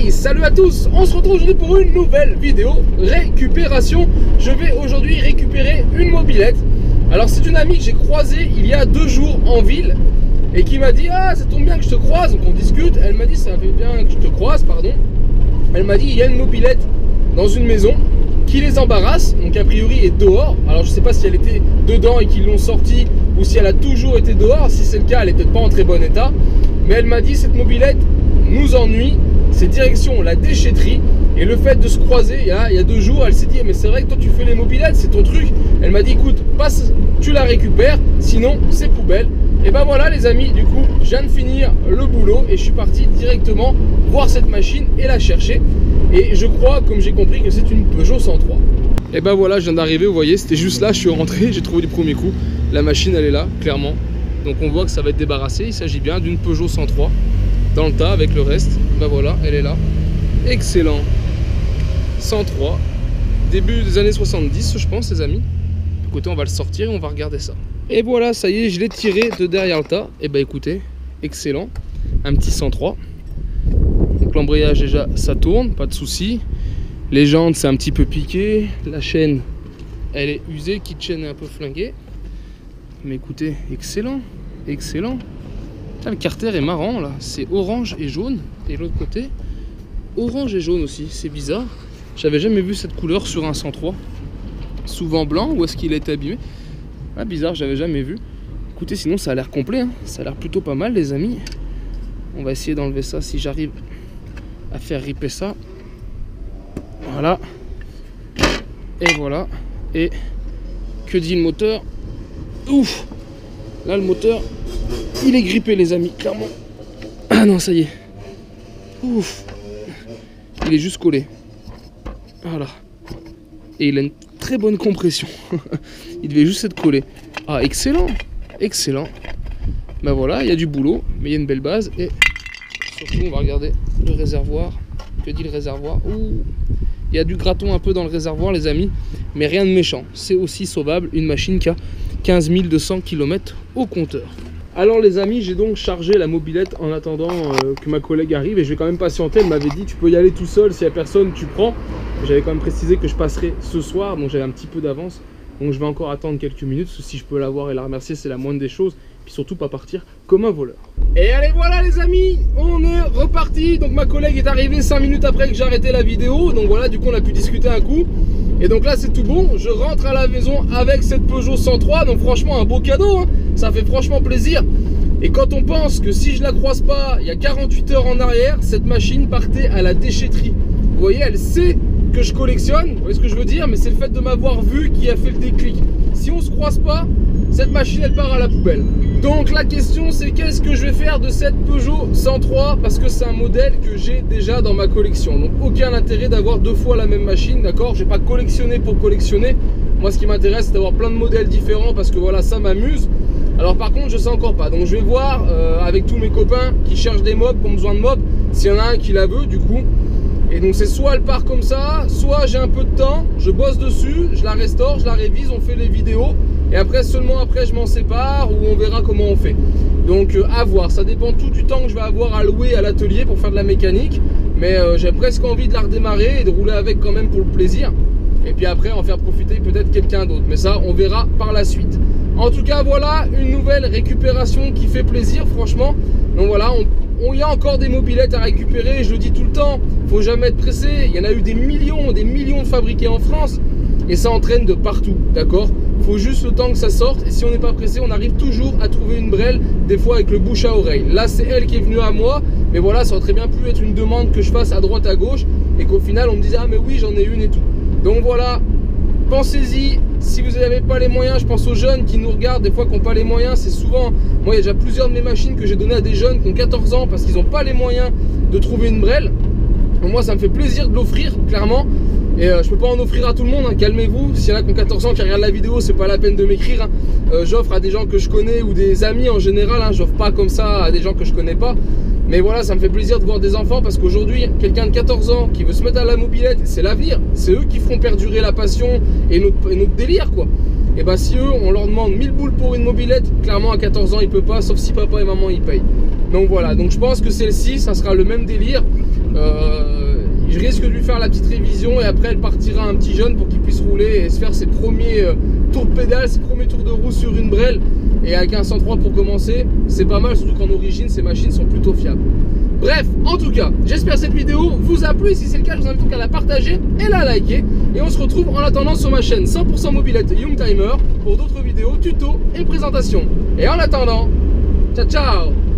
Hey, salut à tous. On se retrouve aujourd'hui pour une nouvelle vidéo récupération. Je vais aujourd'hui récupérer une mobilette. Alors c'est une amie que j'ai croisée il y a 2 jours en ville et qui m'a dit: ah, ça tombe bien que je te croise. Donc on discute. Elle m'a dit: ça fait bien que je te croise, pardon. Elle m'a dit: il y a une mobilette dans une maison qui les embarrasse, donc a priori est dehors. Alors je sais pas si elle était dedans et qu'ils l'ont sortie ou si elle a toujours été dehors. Si c'est le cas, elle est peut-être pas en très bon état. Mais elle m'a dit: cette mobilette nous ennuie, c'est direction la déchetterie. Et le fait de se croiser il y a 2 jours, elle s'est dit: mais c'est vrai que toi tu fais les mobilettes, c'est ton truc. Elle m'a dit: écoute, passe, tu la récupères, sinon c'est poubelle. Et ben voilà les amis, du coup je viens de finir le boulot et je suis parti directement voir cette machine et la chercher. Et je crois, comme j'ai compris, que c'est une Peugeot 103. Et ben voilà, je viens d'arriver, vous voyez, c'était juste là, je suis rentré, j'ai trouvé du premier coup. La machine elle est là, clairement. Donc on voit que ça va être débarrassé, il s'agit bien d'une Peugeot 103. Dans le tas avec le reste, ben voilà, elle est là. Excellent. 103. Début des années 70, je pense, les amis. Écoutez, on va le sortir et on va regarder ça. Et voilà, ça y est, je l'ai tiré de derrière le tas. Et ben écoutez, excellent. Un petit 103. Donc l'embrayage déjà, ça tourne, pas de souci. Les jantes, c'est un petit peu piqué. La chaîne, elle est usée, kit chaîne est un peu flinguée. Mais écoutez, excellent, excellent. Le carter est marrant là, c'est orange et jaune. Et l'autre côté, orange et jaune aussi, c'est bizarre. J'avais jamais vu cette couleur sur un 103. Souvent blanc, ou est-ce qu'il a été abîmé? Ah, bizarre, j'avais jamais vu. Écoutez, sinon ça a l'air complet, hein. Ça a l'air plutôt pas mal les amis. On va essayer d'enlever ça si j'arrive à faire ripper ça. Voilà. Et voilà. Et que dit le moteur? Ouf! Là le moteur, il est grippé les amis, clairement. Ah non, ça y est. Ouf. Il est juste collé. Voilà. Et il a une très bonne compression. Il devait juste être collé. Ah, excellent. Excellent. Ben voilà, il y a du boulot, mais il y a une belle base. Et surtout, on va regarder le réservoir. Que dit le réservoir? Ouh. Il y a du graton un peu dans le réservoir les amis, mais rien de méchant. C'est aussi sauvable, une machine qui a 15 200 km au compteur. Alors les amis, j'ai donc chargé la mobilette en attendant que ma collègue arrive et je vais quand même patienter. Elle m'avait dit: tu peux y aller tout seul, s'il n'y a personne tu prends. J'avais quand même précisé que je passerai ce soir, donc j'avais un petit peu d'avance. Donc je vais encore attendre quelques minutes, si je peux la voir et la remercier, c'est la moindre des choses. Puis surtout pas partir comme un voleur. Et allez, voilà les amis, on est reparti. Donc ma collègue est arrivée 5 minutes après que j'ai arrêté la vidéo. Donc voilà, du coup on a pu discuter un coup. Et donc là c'est tout bon, je rentre à la maison avec cette Peugeot 103. Donc franchement un beau cadeau, hein. Ça fait franchement plaisir. Et quand on pense que si je la croise pas il y a 48 heures en arrière, cette machine partait à la déchetterie. Vous voyez, elle sait que je collectionne, vous voyez ce que je veux dire, mais c'est le fait de m'avoir vu qui a fait le déclic. Si on se croise pas, cette machine elle part à la poubelle. Donc la question c'est: qu'est-ce que je vais faire de cette Peugeot 103? Parce que c'est un modèle que j'ai déjà dans ma collection. Donc aucun intérêt d'avoir 2 fois la même machine, d'accord? Je vais pas collectionner pour collectionner. Moi ce qui m'intéresse c'est d'avoir plein de modèles différents parce que voilà, ça m'amuse. Alors par contre je sais encore pas. Donc je vais voir avec tous mes copains qui cherchent des mobs, qui ont besoin de mobs, s'il y en a un qui la veut du coup. Et donc c'est soit elle part comme ça, soit j'ai un peu de temps, je bosse dessus, je la restaure, je la révise, on fait les vidéos. Et après, seulement après, je m'en sépare ou on verra comment on fait. Donc à voir, ça dépend tout du temps que je vais avoir à louer à l'atelier pour faire de la mécanique. Mais j'ai presque envie de la redémarrer et de rouler avec quand même pour le plaisir. Et puis après, en faire profiter peut-être quelqu'un d'autre. Mais ça, on verra par la suite. En tout cas, voilà une nouvelle récupération qui fait plaisir, franchement. Donc voilà, il y a encore des mobilettes à récupérer. Je le dis tout le temps, faut jamais être pressé. Il y en a eu des millions de fabriqués en France. Et ça entraîne de partout, d'accord? Faut juste le temps que ça sorte. Et si on n'est pas pressé, on arrive toujours à trouver une brêle, des fois avec le bouche à oreille. Là, c'est elle qui est venue à moi. Mais voilà, ça aurait très bien pu être une demande que je fasse à droite, à gauche. Et qu'au final, on me dise: ah mais oui, j'en ai une et tout. Donc voilà, pensez-y. Si vous n'avez pas les moyens, je pense aux jeunes qui nous regardent, des fois qui n'ont pas les moyens. C'est souvent, moi il y a déjà plusieurs de mes machines que j'ai données à des jeunes qui ont 14 ans parce qu'ils n'ont pas les moyens de trouver une brêle. Donc moi ça me fait plaisir de l'offrir, clairement. Et je peux pas en offrir à tout le monde, hein. Calmez-vous. S'il y en a qui ont 14 ans qui regardent la vidéo, c'est pas la peine de m'écrire, hein. J'offre à des gens que je connais ou des amis en général, hein. J'offre pas comme ça à des gens que je connais pas. Mais voilà, ça me fait plaisir de voir des enfants parce qu'aujourd'hui, quelqu'un de 14 ans qui veut se mettre à la mobilette, c'est l'avenir. C'est eux qui feront perdurer la passion et notre délire, quoi. Et bah si eux, on leur demande 1000 boules pour une mobilette, clairement à 14 ans, il peut pas, sauf si papa et maman y payent. Donc voilà, donc je pense que celle-ci, ça sera le même délire. Je risque de lui faire la petite révision et après elle partira un petit jeune pour qu'il puisse rouler et se faire ses premiers tours de pédale, ses premiers tours de roue sur une brêle. Et avec un 103 pour commencer, c'est pas mal, surtout qu'en origine ces machines sont plutôt fiables. Bref, en tout cas, j'espère que cette vidéo vous a plu. Et si c'est le cas, je vous invite donc à la partager et la liker. Et on se retrouve en attendant sur ma chaîne 100% mobilette Youngtimer pour d'autres vidéos, tutos et présentations. Et en attendant, ciao ciao.